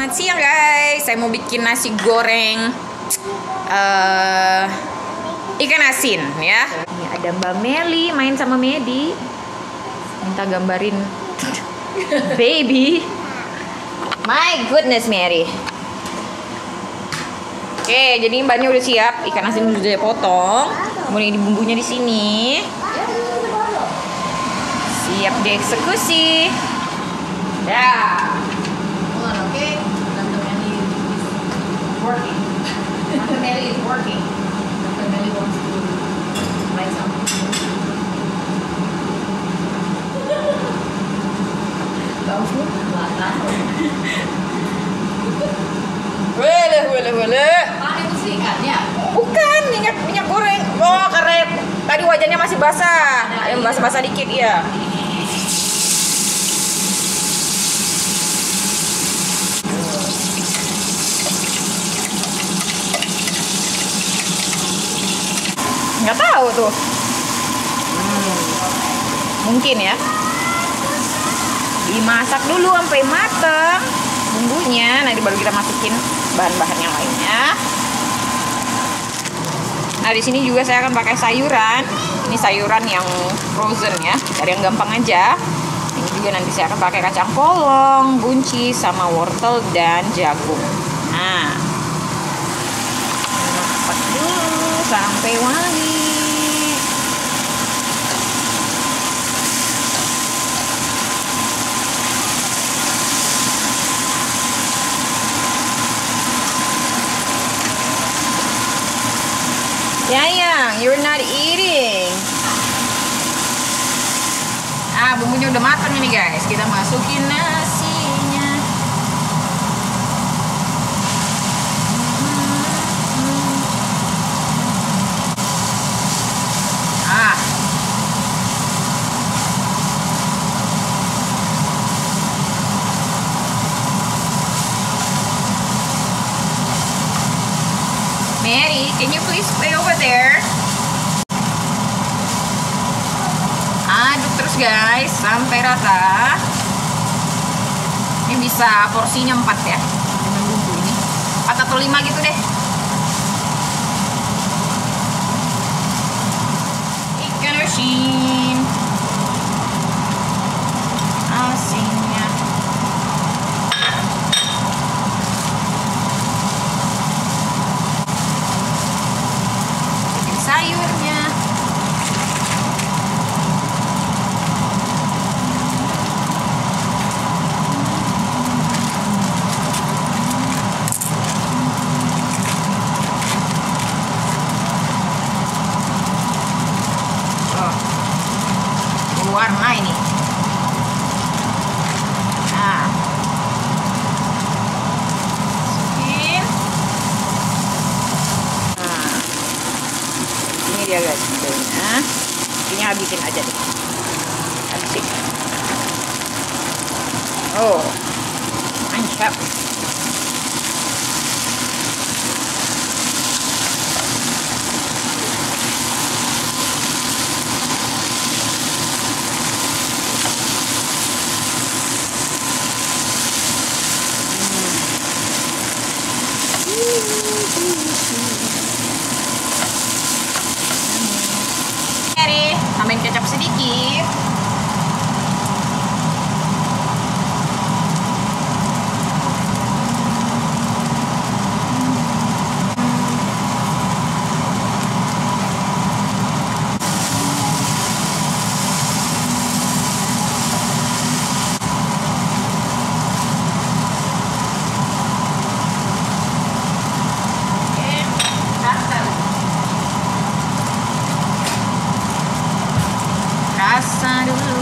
Selamat siang guys. Saya mau bikin nasi goreng ikan asin ya. Ini ada Mbak Meli main sama Medi. Minta gambarin baby. My goodness Mary. Oke, jadi bahannya udah siap. Ikan asin udah potong. Kemudian bumbunya di sini. Siap dieksekusi. Ya. Okay, Tante Meli is working. Tante Meli is working. Tante Meli wants to write something. Tahu? Nggak tahu. Boleh. Mana itu sih ikannya? Bukan minyak goreng. Oh, karet. Tadi wajannya masih basah. Basah-basah dikit ya. Nggak tahu tuh. Mungkin ya. Dimasak dulu sampai mateng bumbunya. Nanti baru kita masukin bahan-bahan yang lainnya. Nah, di sini juga saya akan pakai sayuran. Ini sayuran yang frozen ya, dari yang gampang aja. Ini juga nanti saya akan pakai kacang polong, buncis, sama wortel dan jagung. Nah, masak dulu sampai wangi. Yayang, you're not eating. Ah, bumbunya udah matang ini guys. Kita masukin nasinya. Ah. Mary, can you please play over there? Aduk terus guys sampai rata. Ini bisa porsinya 4 ya dengan bumbu ini, 4 atau 5 gitu deh. Ikan asin asinnya. Sayurnya. Oh, warna ini. Nah, masukin. Nah, ini dia guys videonya. Ini habisin aja deh. Habisin. Oh, mantap. Tambahin kecap sedikit. Rasa dulu.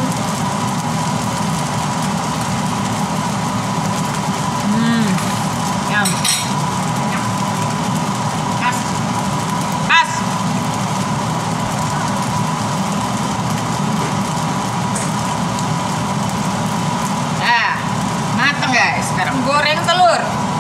Yum. Pas. Nah, matang guys. Sekarang goreng telur.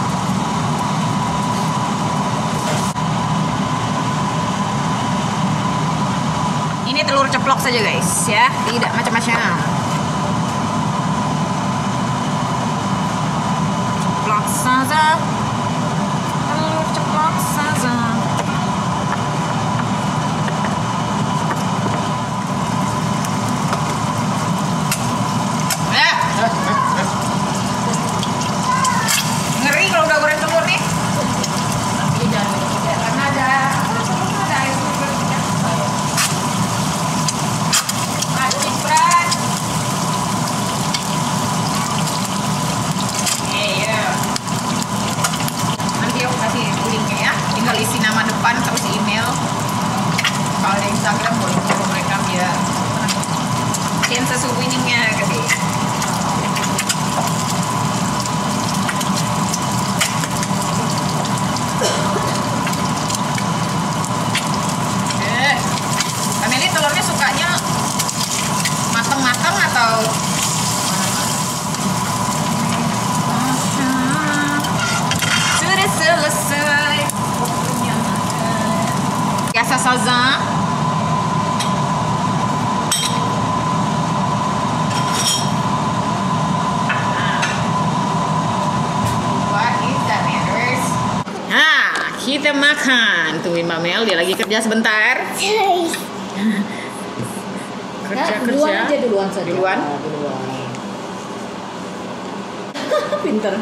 Ini telur ceplok saja guys ya, tidak macam-macam. Ceplok saza. Telur ceplok saza. Ngeri kalau udah goreng telur nih. Tapi jangan tidak Karena ada air telur. Masih berat. Iya. Nanti aku kasih linknya ya. Tinggal isi nama depan terus email. Kalau di Instagram boleh follow mereka biar chance winningnya gede. Kameli telurnya sukanya mateng-mateng atau sudah selesai waktunya makan. Biasa saza. What is that, Anders? Nah, kita makan. Tungguin Mbak Mel, dia lagi kerja sebentar. duluan aja duluan saja. Duluan? Duluan. Pinter.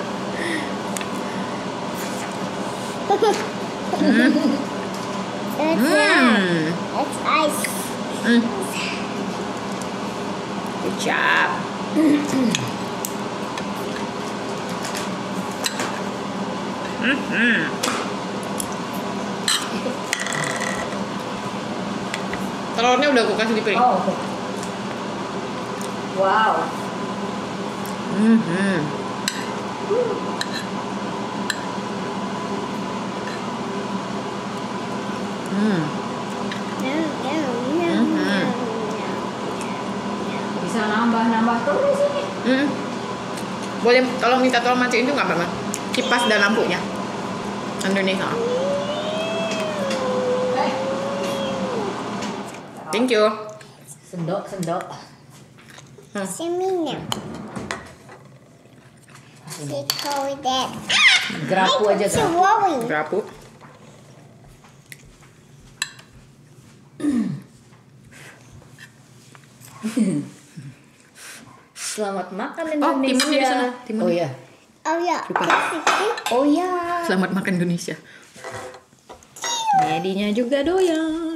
It's ice. Good job. Telurnya udah aku kasih di piring. Oh, oke. Wow. Bisa nambah terus di sini. Boleh tolong minta tolong matiin itu nggak Mama? Kipas dan lampunya. Indonesia. Thank you. Sendok. Semina. They call that. Gerapu aja kan. Worry. Berapu. Selamat makan Oh, Indonesia. timunnya di sana. Timun. Oh iya. Oh yeah. Lupa. Oh iya. Selamat makan Indonesia. Medinya juga doyan.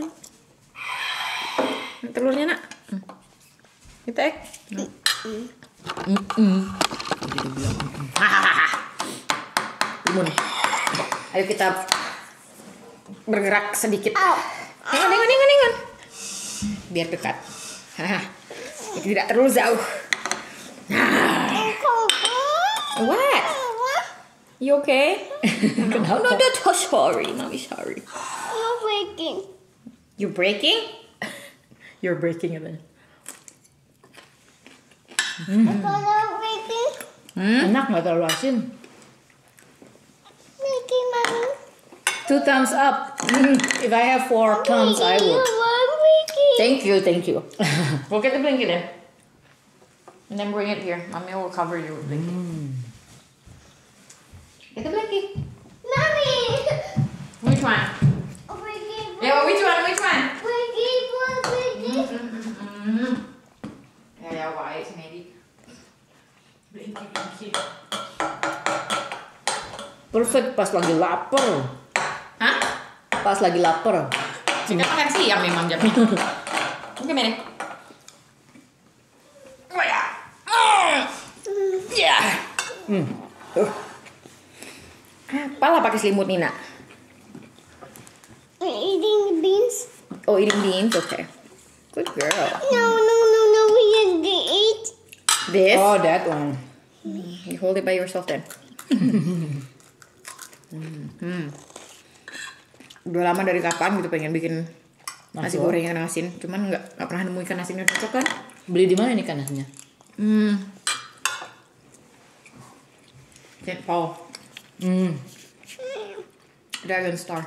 Telurnya nak. Kita Timun. Ayo kita bergerak sedikit. Nengon. Biar dekat. Tidak terlalu jauh. What? You okay? Kenapa? No, sorry. Mommy, sorry. You're waking. You breaking? You're breaking it. You're waking. Enak nggak terlalu asin. Making mommy. 2 thumbs up. If I have 4 thumbs, I would. You're waking. Thank you. We'll get the blanket in. And then bring it here. Mommy will cover you with blanket. Get the blanket. Mommy. Which one? Waking. Yeah, which one? Waking. Yeah, white maybe. Blanket. Perfect pas lagi lapar. Hah? Pas lagi lapar. Kita makan siang memang jamnya. Oke, Mene. Oh ya. Ya. Apalah pakai selimut Nina? Eating the beans. Oh, eating beans. Okay. Good girl. No. We have to eat. This. Oh, that one. You hold it by yourself then. Udah lama dari kapan gitu pengen bikin nasi goreng ikan asin, cuman nggak pernah nemu ikan asinnya cocok kan? Beli di mana nih ikan asinnya? St. Paul. Dragon Star.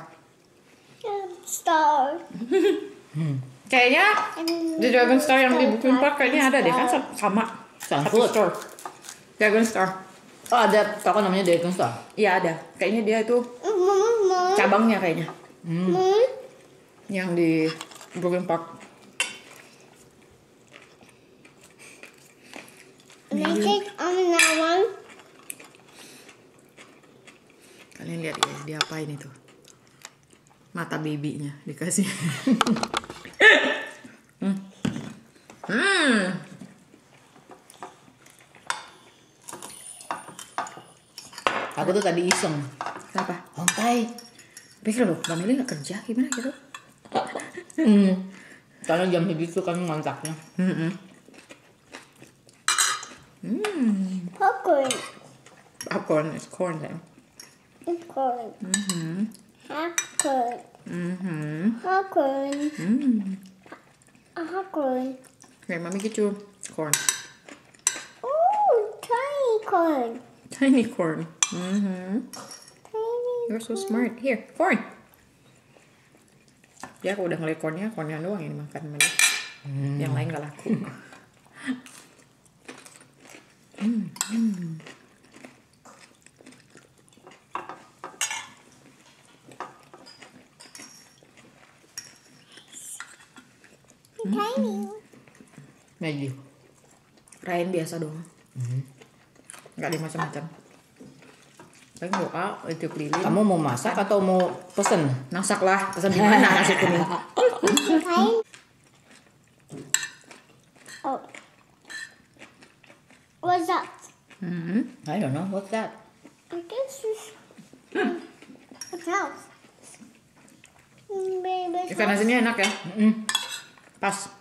Star. Kayaknya di Dragon Star yang di Bukit Park kayaknya ada deh kan sama. Sunfood. Store. Dragon Star. Oh ada toko namanya Deacon Store. Iya ada. Kayaknya dia itu cabangnya kayaknya. Yang di Brooklyn Park. Make it on that one. Kalian lihat guys, dia apain itu? Mata babynya dikasih. Aku tuh tadi iseng. Kenapa? Hontai. Pikir loh, Mbak Meli nggak kerja gimana gitu? Karena jam segitu kan ngontaknya. Popcorn. Popcorn, it's corn then. Popcorn. Popcorn. Popcorn. Popcorn. Okay, Mommy get you corn. Oh, tiny corn. Tiny corn. Tiny. You're so smart. Here, corn. Ya aku udah ngeliat cornnya doang yang dimakan Meli. Yang lain gak laku. Tiny. Maggi. Rain biasa doang. Nggak ada macam-macam. Paling doa, itu lilin. Kamu mau masak atau mau pesen? Masak lah. Pesan di mana nasi kuning? Tiny. Oh. What's that? I don't know, what's that? I guess it's what's else? Baby. Ikan asinnya enak ya. Pas.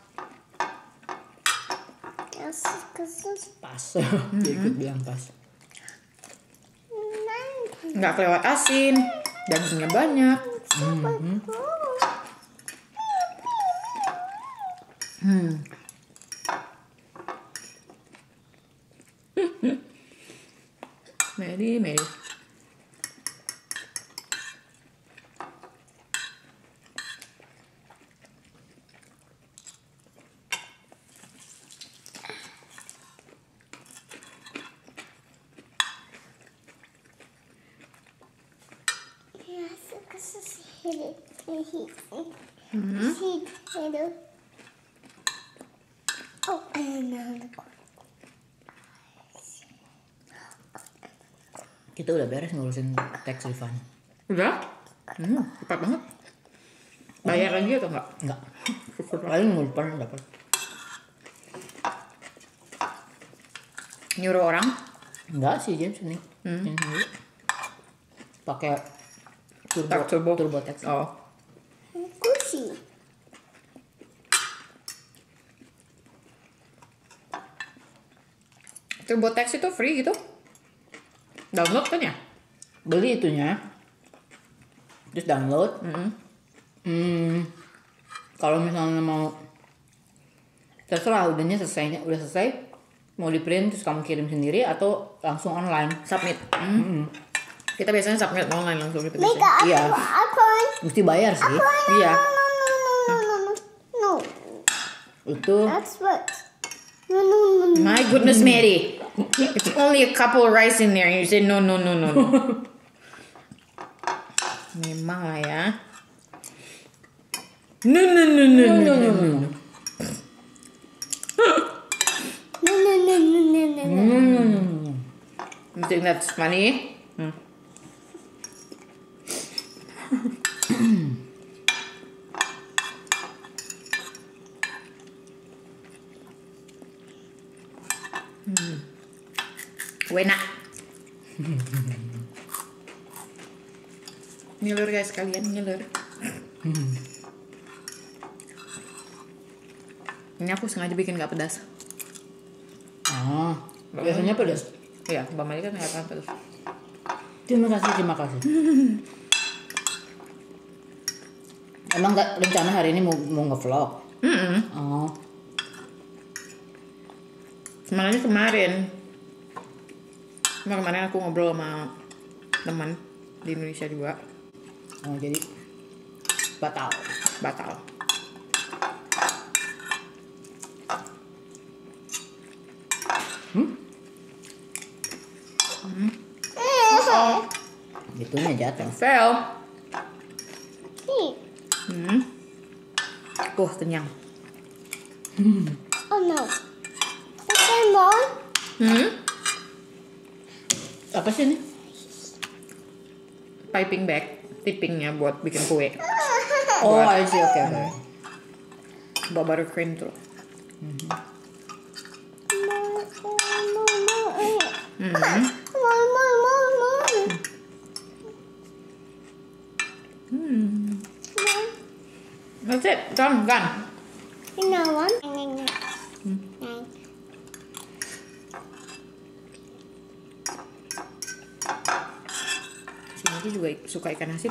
Yes, because it's Pas. Dia ikut bilang pas. Nggak kelewat asin. Dagingnya banyak. Mary. Yes, because it's hidden. It's hidden. Oh, and another one. Kita udah beres ngurusin tax refund. Udah? Cepat banget. Bayar lagi atau enggak? Enggak. Paling lupa dapat. Nyuruh orang? Enggak sih James ini. Ini dulu. Pakai turbo tax. Oh. Gucci. TurboTax itu free gitu? Download kan ya? Beli itunya. Terus download. Kalau misalnya mau terserah udah selesai mau di print terus kamu kirim sendiri atau langsung online Submit. Kita biasanya submit online langsung gitu. Make biasanya. a Iya. popcorn. mesti bayar sih Iya. No. itu. That's what. No. My goodness, Mary. It's only a couple of rice in there and you say no. Memang lah ya. No. You think that's funny? Enak. Ngiler guys, kalian ngiler. Ini aku sengaja bikin gak pedas. Biasanya pedas. Iya, Mbak Mali kan gak pedas. Terima kasih. Emang gak rencana hari ini mau nge-vlog? Oh. Sebenarnya kemarin aku ngobrol sama teman di Indonesia juga. Oh, jadi batal. jatuh. Fail. Nih. Kenyang. Oh no. Second one. Apa sih ini? Piping bag, tippingnya buat bikin kue. Oh, I see. Oke. Bawa buttercream tuh. That's it. Done. You know one? Si Miki juga suka ikan asin.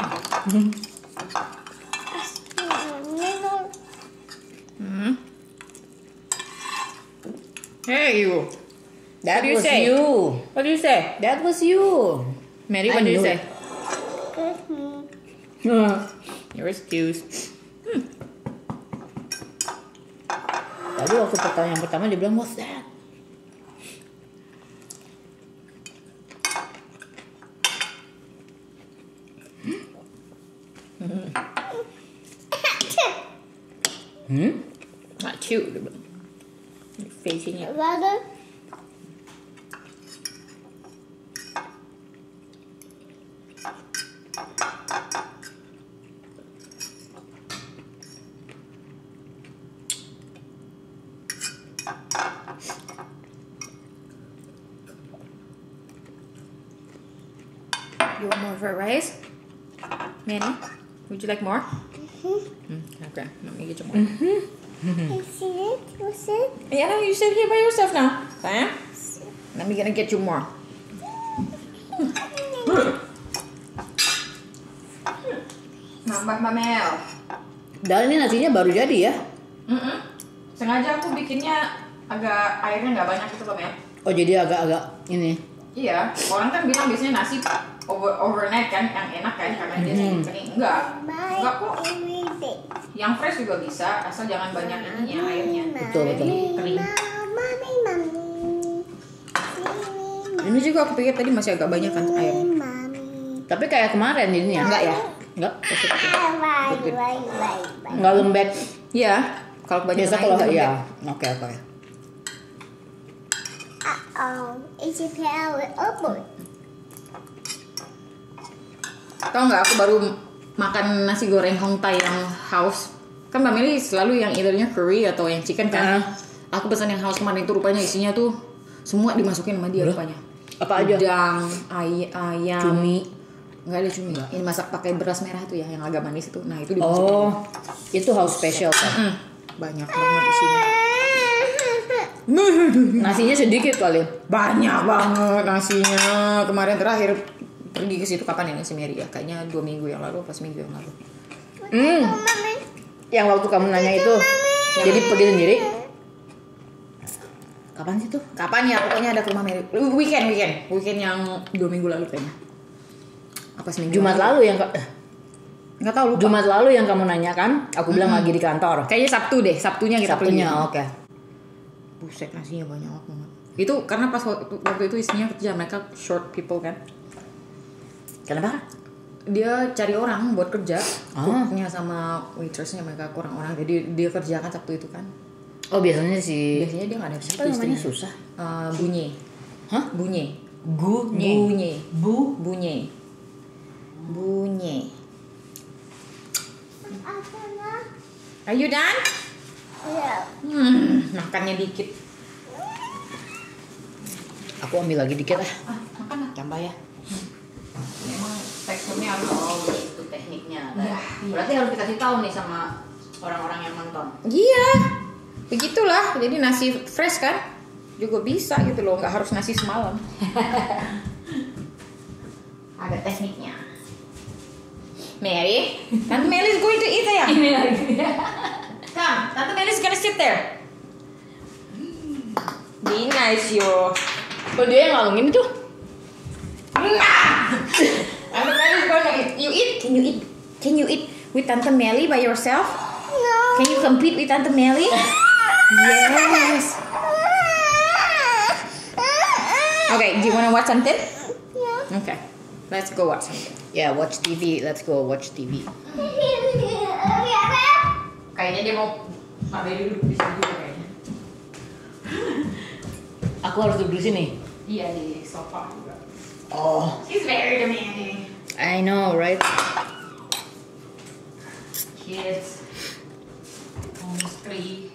Hey you. That What do you was say? you. What do you say? That was you. Mary, I what do you knew say? You're excused. Tadi waktu pertanyaan pertama dia bilang what's that? Not cute. Dia bilang. Facing it. Brother. You want more fried rice? Manny, would you like more? Okay, let me get you more. You see it? What's it? Yeah, no, you sit here by yourself now. Sayang. Let me gonna get you more. Nambah Mbak Mel. Dan ini nasinya baru jadi ya? Sengaja aku bikinnya agak airnya nggak banyak gitu Mbak Mel. Oh jadi agak-agak ini. Iya, orang kan bilang biasanya nasi overnight kan yang enak kan karena dia kening. Enggak kok. Everything. Yang fresh juga bisa, asal jangan banyak ininya airnya. Betul. Kering. Mommy. Ini juga aku pikir tadi masih agak banyak kan airnya. Mommy. Tapi kayak kemarin ini ya? Enggak ya? Enggak. Bye. Enggak lembek. Iya, kalau kebanyakan Biasa air kalau itu ya. lembek. Oke. It's a pair with apple. Tahu nggak aku baru makan nasi goreng Hong Thai yang house. Kan Mbak Meli selalu yang eithernya curry atau yang chicken kan. Aku pesan yang house kemarin itu rupanya isinya tuh semua dimasukin sama dia rupanya. Apa aja? Udang, ayam, Cumi. Nggak ada cumi. Ini masak pakai beras merah tuh ya yang agak manis itu. Nah, itu dimasukin. Oh, itu house special kan? Banyak banget isinya. Nasinya sedikit kali. Banyak banget nasinya. Kemarin terakhir pergi ke situ kapan ini si Mary ya? Kayaknya 2 minggu yang lalu, pas minggu yang lalu. Yang waktu kamu nanya itu, jadi pergi sendiri? Kapan sih tuh? Kapan ya? Pokoknya ada ke rumah Mary. Weekend yang 2 minggu lalu kayaknya. Apa seminggu? Jumat lalu yang Nggak tahu lupa. Jumat lalu yang kamu nanya kan? Aku bilang lagi di kantor. Kayaknya Sabtu deh. Sabtunya kita pergi. Sabtunya, oke. Buset, nasinya banyak banget. Itu karena pas waktu itu isinya kerja, mereka short people kan. Kenapa? Dia cari orang buat kerja. Ah. Cooknya sama waitressnya mereka kurang orang. Jadi dia kerjakan Sabtu itu kan. Oh biasanya sih. Biasanya dia nggak ada di situ. Apa namanya istrinya. susah? Bunyi. Hah? Bunyi. Bunyi. Bunyi. Are you done? Yeah. Makannya dikit. Aku ambil lagi dikit lah. Makan lah. Tambah ya. Memang teksturnya harus. Oh itu tekniknya. Berarti harus dikasih tahu nih sama orang-orang yang nonton. Iya, begitulah. Jadi nasi fresh kan juga bisa gitu loh, nggak harus nasi semalam. Ada tekniknya. Mary, Tante Mary is going to eat ya. Come, Tante Mary is gonna sit there. Be nice yo. Oh dia yang ngalungin itu? Tante Mary is gonna eat. You eat? Can you eat with Tante Mary by yourself? No. Can you compete with Tante Mary? Yes. Okay, do you wanna watch something? Yeah. Okay. Let's go watch something. Yeah, watch TV. Let's go watch TV. Kayaknya dia mau Mami duduk di sini juga kayaknya. Aku harus duduk di sini. Iya di sofa juga. Oh, She's very demanding. I know, right? Kids. Almost 3.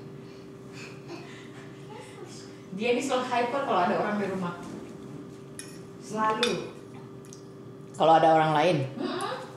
Dia ini selalu hyper kalau ada orang di rumah. Selalu. Kalau ada orang lain. Mm-mm.